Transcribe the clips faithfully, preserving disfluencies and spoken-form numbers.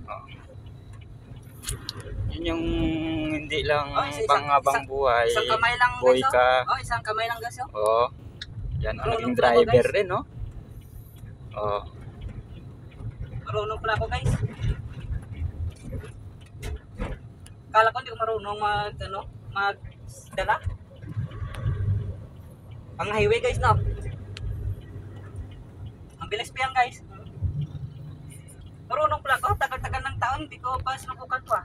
Oh. Yun yung hindi lang Oh, isa- isang- panghabang isang- buhay. Isang kamay lang Boy guys. ka. Oh. Oh, isang kamay lang guys. Oh. Oo. Yan ang Marunong naging pala ako, driver guys. rin, no? Oo. Marunong pala ako guys. Kala ko hindi ko marunong mag, ano, magdala. Ang highway guys, no? Ang bilis pa yan guys. Marunong pala ako. Tagal-tagal ng taon, hindi ko pa sinubukan to ah.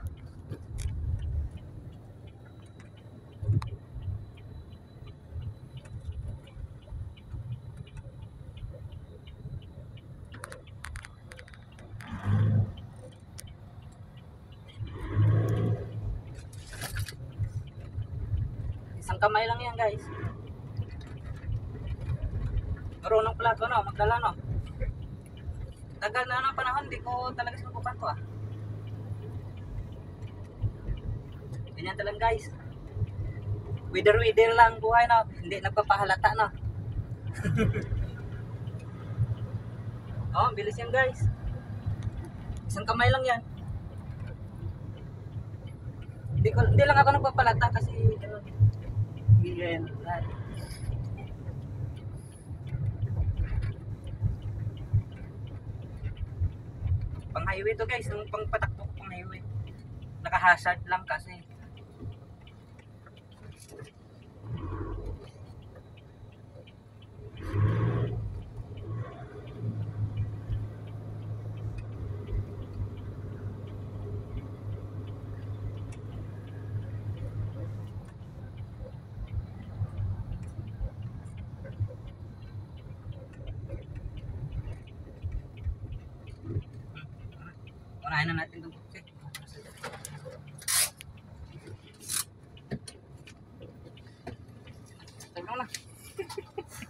Isang kamay lang yan guys. Marunong pala ako, no? Magdala, no? Tagal na ng panahon, hindi ko talaga sinubukan to ah. Ganyan talaga guys. Wither-wither lang buhay, no? Hindi nagpapahalata, no? Oh, bilis yan guys. Isang kamay lang yan. Hindi, ko, hindi lang ako nagpapalata kasi ano, ganyan. Pang highway to guys, yung pang patakbo ko pang highway. Naka-hazard lang kasi. Unahin na natin itong bukit. Tagong na.